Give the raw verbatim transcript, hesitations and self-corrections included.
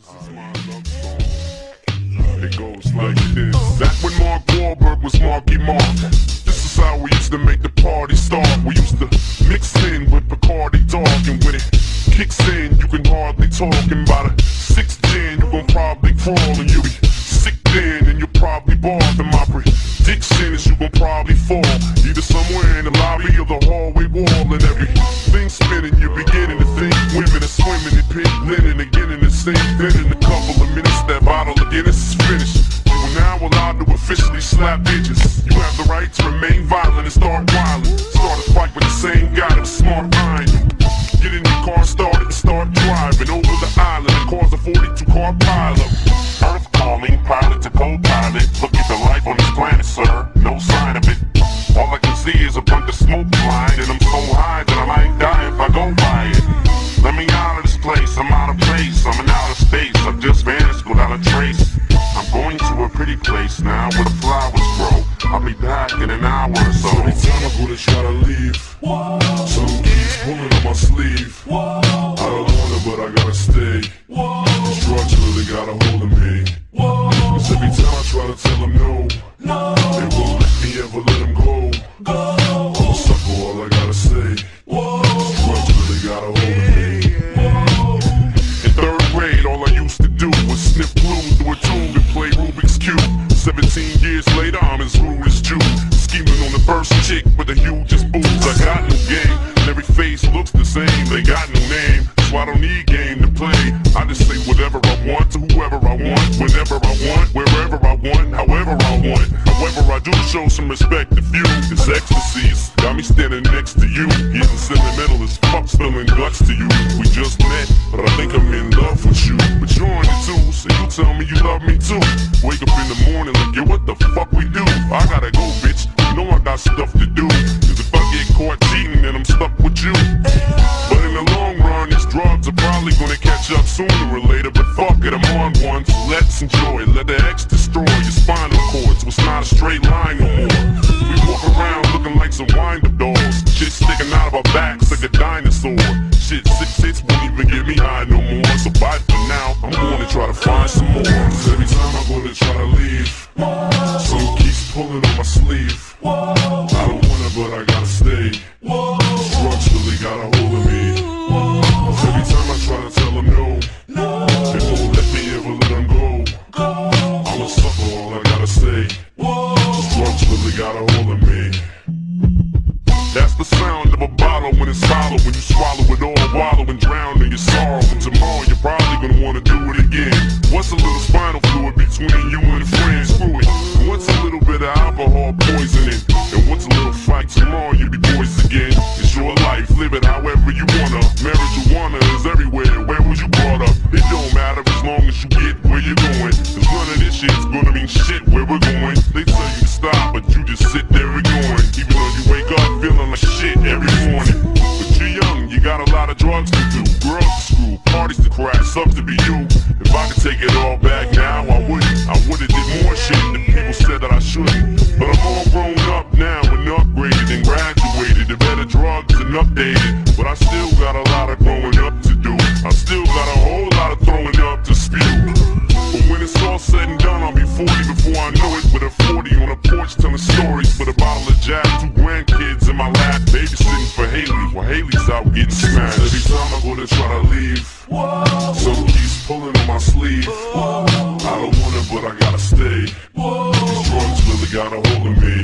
This is my love song. It goes like this. Back when Mark Wahlberg was Marky Mark, this is how we used to make the party start. We used to mix in with Bacardi Dark, and when it kicks in, you can hardly talk. And by the sixth gin, you gon' probably crawl, and you'll be sick then, and you'll probably barf. And my prediction is you gon' probably fall, either somewhere in the lobby or the hallway wall. And everything's spinning, you're beginning to think women are swimming in pink linen, again in the same. Then in a couple of minutes, that bottle of Guinness is finished. You are now allowed to officially slap bitches. You have the right to remain violent and start wildin'. Start a fight with the same guy that was smart behind you. Get in your car, started and start driving over the island and cause a forty-two car pileup. Earth calling, pilot to co-pilot. Look at the life on this planet, sir. No sign of it. All I can see is a bunch of smoke flying, and I'm so high that I might die if I go by it. Let me out of this place, I'm out of place, I'm in outer space, I've just vanished without a trace. I'm going to a pretty place now where the flowers grow. I'll be back in an hour or so. Every time I go to try to leave, some keeps pulling on my sleeve. I don't wanna, but I gotta stay. These drugs really got a hold of me. Cause every time I try to tell them no, they won't let me ever let them go. I'm a sucker, all I gotta say. These drugs really got a hold of me. In third grade, all I used to do was sniff glue through a tube and play Rubik's Cube. Seventeen years later, I'm as rude as Jude, scheming on the first chick with the hugest boobs. I got no game, and every face looks the same. They got no name, so I don't need game to play. I just say whatever I want to whoever I want, whenever I want, wherever I want, however I want. However, I do show some respect to few. This ecstasy's got me standing next to you, getting sentimental as fuck, spilling guts to you. We just met, but I think I'm in love with you. But you're on it too, so you tell me you love me too. Wake up in the morning like, yo, what the fuck we do? I gotta go, bitch, you know I got stuff to do. Cause if I get caught cheating, then I'm stuck with you. But in the long run, these drugs are probably gonna catch up sooner or later. But fuck it, I'm on one, so let's enjoy it. Let the X destroy your spinal cord, so it's not a straight line no more. We walk around looking like some wind-up dolls. Shit sticking out of our backs like a dinosaur. Shit, six hits won't even get me high no more. So bye for now, I'm gonna try to find some more. Cause every time I go to try to leave, some keeps pulling on my sleeve. I don't wanna, but I gotta stay. These drugs really got a hold of me. Cause every time I try to tell them no, they won't let me ever let them go. I'm a sucker, all I gotta say. These drugs really got a hold of me. That's the sound of a bottle when it's hollow, when you swallow it all, wallow and drown in your sorrow. And tomorrow you're probably gonna wanna do it again. What's a little spinal fluid between you and a friend? Screw it. And what's a little bit of alcohol poisoning? And what's a little fight? Tomorrow you'll be boys again. It's your life, live it however you wanna. Marijuana is everywhere, where was you brought up? It don't matter as long as you get where you're going. Cause none of this shit's gonna mean shit where we're going. They tell you to stop, but you just sit there ignoring. Even though you wake up feeling like shit every morning. But you're young, you got a lot of drugs to do, girls to screw, parties to crash, sucks to be you. If I could take it all back now, I wouldn't. I would've did more shit than people said that I shouldn't. But I'm all grown up now and upgraded and graduated to better drugs and updated. But I still got a lot of growing up to do. I still got a whole lot of throwing up to spew. But when it's all said and done, I'll be forty before I know it. With a forty on a porch telling stories with a bottle of Jack, two grandkids in my lap, babysitting for Haley while Haley's out getting smashed. Every time I go to try to leave, some keeps pulling on my sleeve. I don't wanna, but I gotta stay. These drugs really got a hold of me.